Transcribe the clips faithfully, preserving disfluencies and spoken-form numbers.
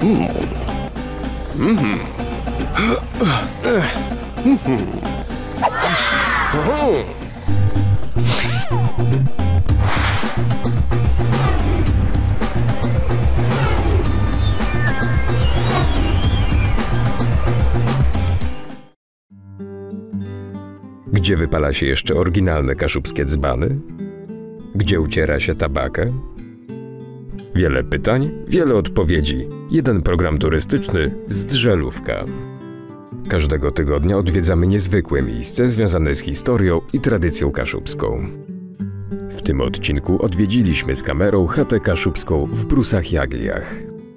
Mm. Mm-hmm. Mm-hmm. Gdzie wypala się jeszcze oryginalne kaszubskie dzbany? Gdzie uciera się tabakę? Wiele pytań, wiele odpowiedzi. Jeden program turystyczny z Drzelówka. Każdego tygodnia odwiedzamy niezwykłe miejsce związane z historią i tradycją kaszubską. W tym odcinku odwiedziliśmy z kamerą chatę kaszubską w Brusach-Jagliach.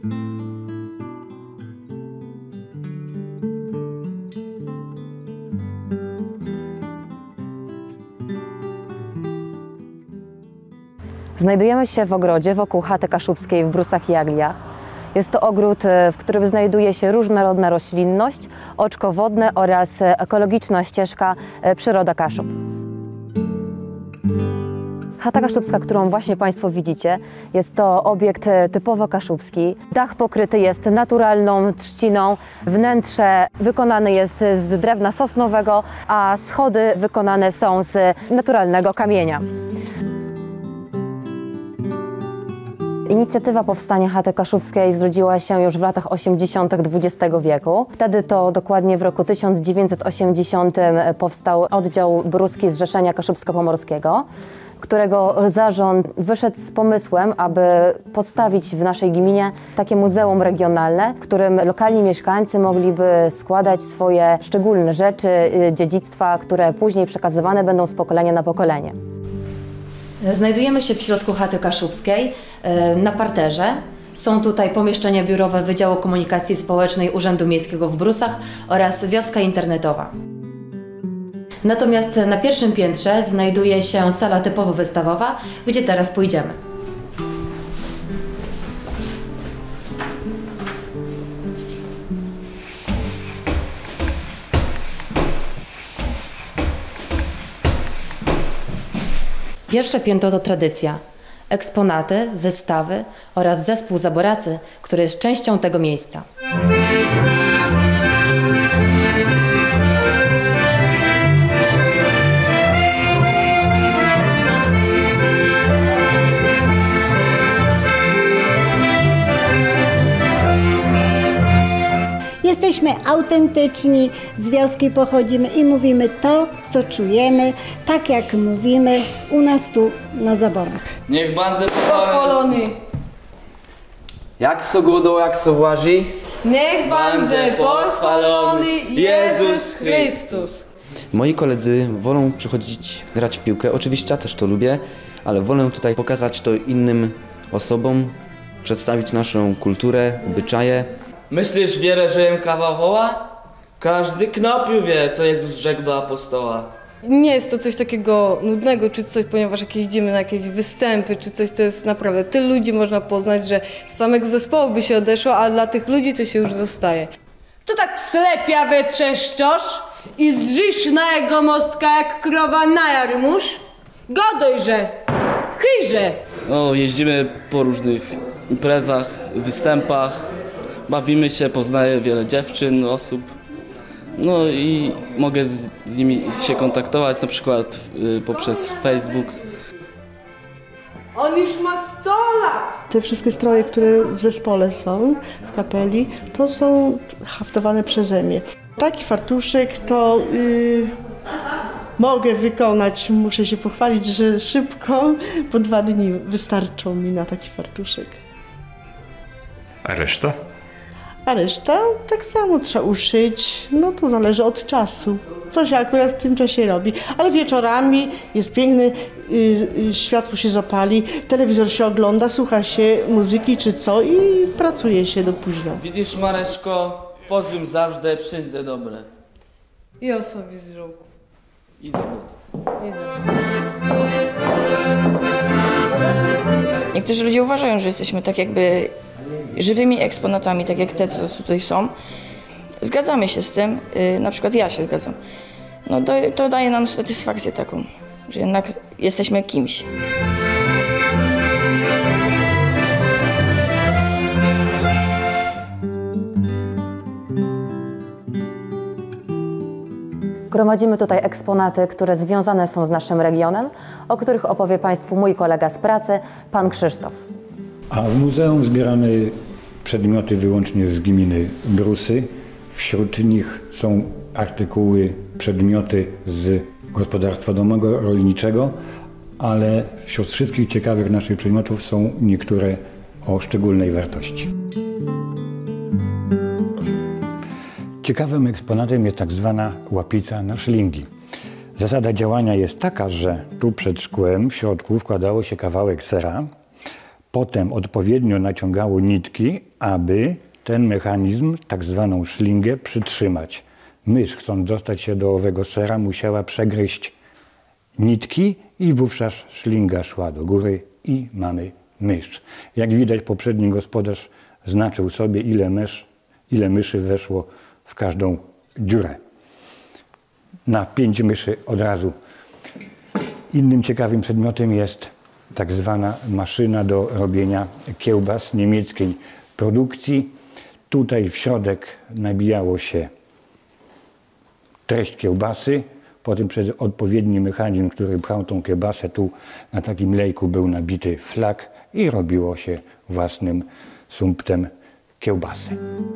Znajdujemy się w ogrodzie wokół chaty kaszubskiej w Brusach-Jagliach. Jest to ogród, w którym znajduje się różnorodna roślinność, oczko wodne oraz ekologiczna ścieżka Przyroda Kaszub. Chata kaszubska, którą właśnie Państwo widzicie, jest to obiekt typowo kaszubski. Dach pokryty jest naturalną trzciną, wnętrze wykonane jest z drewna sosnowego, a schody wykonane są z naturalnego kamienia. Inicjatywa powstania chaty kaszubskiej zrodziła się już w latach osiemdziesiątych dwudziestego wieku. Wtedy to dokładnie w roku tysiąc dziewięćset osiemdziesiątym powstał oddział Bruski Zrzeszenia Kaszubsko-Pomorskiego, którego zarząd wyszedł z pomysłem, aby postawić w naszej gminie takie muzeum regionalne, w którym lokalni mieszkańcy mogliby składać swoje szczególne rzeczy, dziedzictwa, które później przekazywane będą z pokolenia na pokolenie. Znajdujemy się w środku chaty kaszubskiej, na parterze. Są tutaj pomieszczenia biurowe Wydziału Komunikacji Społecznej Urzędu Miejskiego w Brusach oraz wioska internetowa. Natomiast na pierwszym piętrze znajduje się sala typowo wystawowa, gdzie teraz pójdziemy. Pierwsze piętro to tradycja, eksponaty, wystawy oraz zespół Zaboracy, który jest częścią tego miejsca. Jesteśmy autentyczni, z wioski pochodzimy i mówimy to, co czujemy, tak jak mówimy u nas tu na Zaborach. Niech będzie pochwalony. Jak so godo, jak so właży. Niech będzie pochwalony Jezus Chrystus. Moi koledzy wolą przychodzić grać w piłkę, oczywiście ja też to lubię, ale wolę tutaj pokazać to innym osobom, przedstawić naszą kulturę, obyczaje. Myślisz, wiele, że jem kawa woła? Każdy knopiu wie, co Jezus rzekł do apostoła. Nie jest to coś takiego nudnego czy coś, ponieważ jak jeździmy na jakieś występy czy coś, to jest naprawdę tylu ludzi można poznać, że z samego zespołu by się odeszło, a dla tych ludzi to się już zostaje. To tak slepia wytrzeszczosz i zdrzysz na jego mostka jak krowa na jarmuż? Godojże, chyjże. No, jeździmy po różnych imprezach, występach. Bawimy się, poznaję wiele dziewczyn, osób. No i mogę z, z nimi się kontaktować, na przykład y, poprzez Facebook. On już ma sto lat! Te wszystkie stroje, które w zespole są, w kapeli, to są haftowane przeze mnie. Taki fartuszek to yy, mogę wykonać, muszę się pochwalić, że szybko, bo dwa dni wystarczą mi na taki fartuszek. A reszta? A reszta tak samo trzeba uszyć, no to zależy od czasu, co się akurat w tym czasie robi. Ale wieczorami jest piękny, y, y, światło się zapali, telewizor się ogląda, słucha się muzyki czy co i pracuje się do późna. Widzisz, Mareczko, pozwól zawsze przyjdzie dobre. I osobi z żołków. I za Niektórzy ludzie uważają, że jesteśmy tak jakby żywymi eksponatami, tak jak te, co tutaj są. Zgadzamy się z tym, yy, na przykład ja się zgadzam. No to, to daje nam satysfakcję taką, że jednak jesteśmy kimś. Gromadzimy tutaj eksponaty, które związane są z naszym regionem, o których opowie Państwu mój kolega z pracy, pan Krzysztof. A w muzeum zbieramy przedmioty wyłącznie z gminy Brusy. Wśród nich są artykuły, przedmioty z gospodarstwa domowego, rolniczego, ale wśród wszystkich ciekawych naszych przedmiotów są niektóre o szczególnej wartości. Ciekawym eksponatem jest tak zwana łapica na szlingi. Zasada działania jest taka, że tu przed szkłem w środku wkładało się kawałek sera, potem odpowiednio naciągało nitki, aby ten mechanizm, tak zwaną szlingę, przytrzymać. Mysz, chcąc dostać się do owego sera, musiała przegryźć nitki i wówczas szlinga szła do góry i mamy mysz. Jak widać, poprzedni gospodarz znaczył sobie, ile, mysz, ile myszy weszło w każdą dziurę. Na pięć myszy od razu. Innym ciekawym przedmiotem jest tak zwana maszyna do robienia kiełbas niemieckiej produkcji. Tutaj w środek nabijało się treść kiełbasy, potem przez odpowiedni mechanizm, który pchał tą kiełbasę, tu na takim lejku był nabity flak i robiło się własnym sumptem kiełbasy.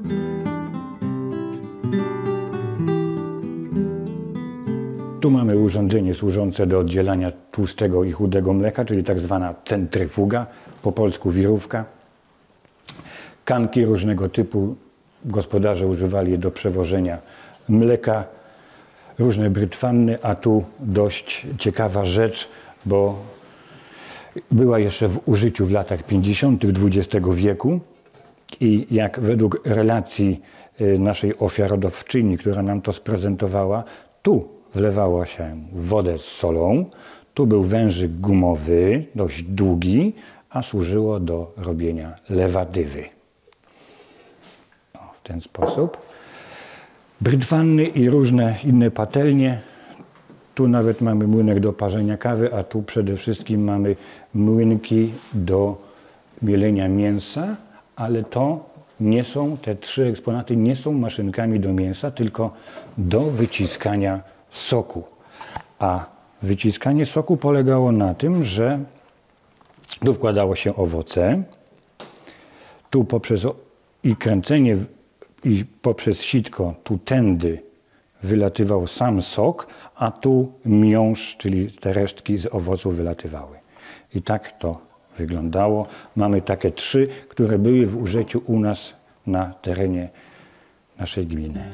Tu mamy urządzenie służące do oddzielania tłustego i chudego mleka, czyli tak zwana centryfuga, po polsku wirówka. Kanki różnego typu gospodarze używali je do przewożenia mleka, różne brytwanny, a tu dość ciekawa rzecz, bo była jeszcze w użyciu w latach pięćdziesiątych dwudziestego wieku i jak według relacji naszej ofiarodawczyni, która nam to sprezentowała, tu wlewało się wodę z solą, tu był wężyk gumowy, dość długi, a służyło do robienia lewadywy. O, w ten sposób. Brytwanny i różne inne patelnie. Tu nawet mamy młynek do parzenia kawy, a tu przede wszystkim mamy młynki do mielenia mięsa, ale to nie są, te trzy eksponaty nie są maszynkami do mięsa, tylko do wyciskania soku. A wyciskanie soku polegało na tym, że tu wkładało się owoce, tu poprzez i kręcenie i poprzez sitko tu tędy wylatywał sam sok, a tu miąższ, czyli te resztki z owoców wylatywały. I tak to wyglądało. Mamy takie trzy, które były w użyciu u nas na terenie naszej gminy.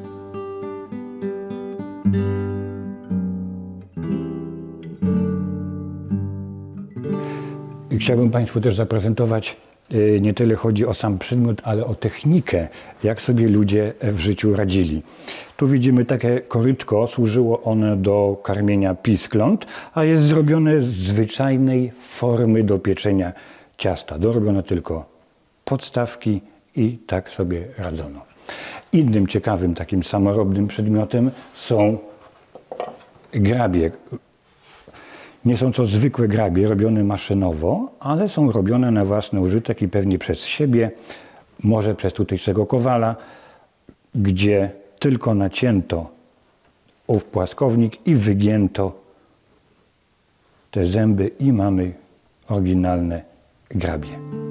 I chciałbym Państwu też zaprezentować, nie tyle chodzi o sam przedmiot, ale o technikę, jak sobie ludzie w życiu radzili. Tu widzimy takie korytko, służyło one do karmienia piskląt, a jest zrobione z zwyczajnej formy do pieczenia ciasta. Dorobiono tylko podstawki i tak sobie radzono. Innym ciekawym takim samorobnym przedmiotem są grabie. Nie są to zwykłe grabie robione maszynowo, ale są robione na własny użytek i pewnie przez siebie, może przez tutejszego kowala, gdzie tylko nacięto ów płaskownik i wygięto te zęby i mamy oryginalne grabie.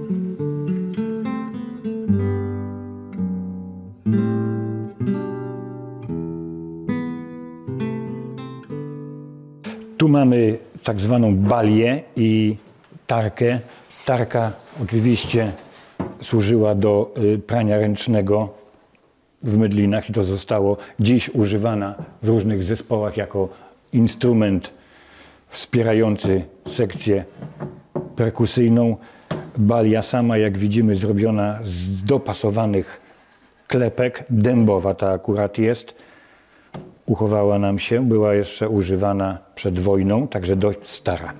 Tu mamy tak zwaną balię i tarkę. Tarka oczywiście służyła do prania ręcznego w Mydlinach i to zostało dziś używana w różnych zespołach jako instrument wspierający sekcję perkusyjną. Balia sama, jak widzimy, zrobiona z dopasowanych klepek, dębowa ta akurat jest. Uchowała nam się, była jeszcze używana przed wojną, także dość stara.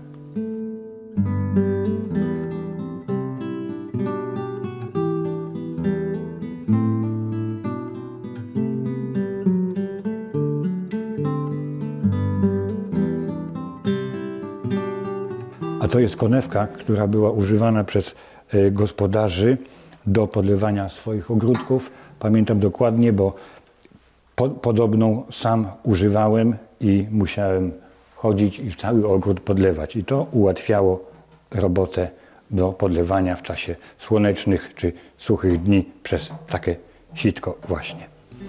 A to jest konewka, która była używana przez gospodarzy do podlewania swoich ogródków. Pamiętam dokładnie, bo po, podobną sam używałem i musiałem chodzić i w cały ogród podlewać. I to ułatwiało robotę do podlewania w czasie słonecznych czy suchych dni przez takie sitko właśnie.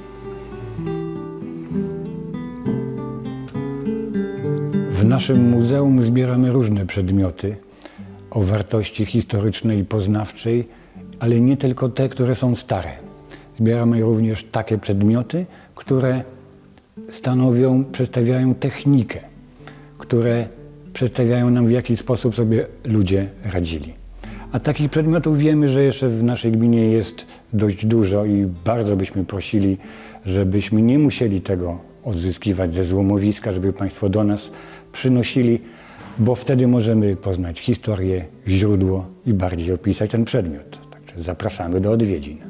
W naszym muzeum zbieramy różne przedmioty o wartości historycznej i poznawczej, ale nie tylko te, które są stare. Zbieramy również takie przedmioty, które stanowią, przedstawiają technikę, które przedstawiają nam, w jaki sposób sobie ludzie radzili. A takich przedmiotów wiemy, że jeszcze w naszej gminie jest dość dużo i bardzo byśmy prosili, żebyśmy nie musieli tego odzyskiwać ze złomowiska, żeby Państwo do nas przynosili, bo wtedy możemy poznać historię, źródło i bardziej opisać ten przedmiot. Także zapraszamy do odwiedzin.